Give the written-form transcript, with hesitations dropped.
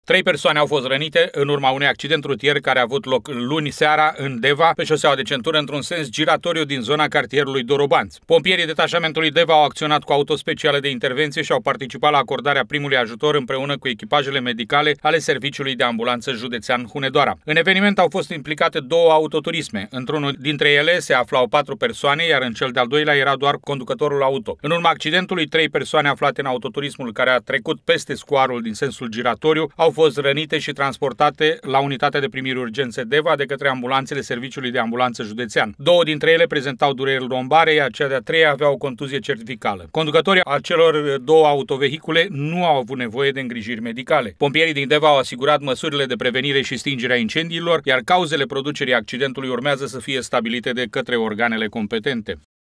3 persoane au fost rănite în urma unui accident rutier care a avut loc luni seara în Deva, pe șoseaua de centură, într-un sens giratoriu din zona cartierului Dorobanț. Pompierii detașamentului Deva au acționat cu auto speciale de intervenție și au participat la acordarea primului ajutor împreună cu echipajele medicale ale Serviciului de Ambulanță Județean Hunedoara. În eveniment au fost implicate 2 autoturisme. Într-unul dintre ele se aflau 4 persoane, iar în cel de-al doilea era doar conducătorul auto. În urma accidentului, 3 persoane aflate în autoturismul care a trecut peste scoarul din sensul giratoriu au fost rănite și transportate la unitatea de primiri urgențe Deva de către ambulanțele Serviciului de Ambulanță Județean. 2 dintre ele prezentau dureri lombare, iar cea de-a 3-a avea o contuzie cervicală. Conducătorii acelor 2 autovehicule nu au avut nevoie de îngrijiri medicale. Pompierii din Deva au asigurat măsurile de prevenire și stingerea incendiilor, iar cauzele producerii accidentului urmează să fie stabilite de către organele competente.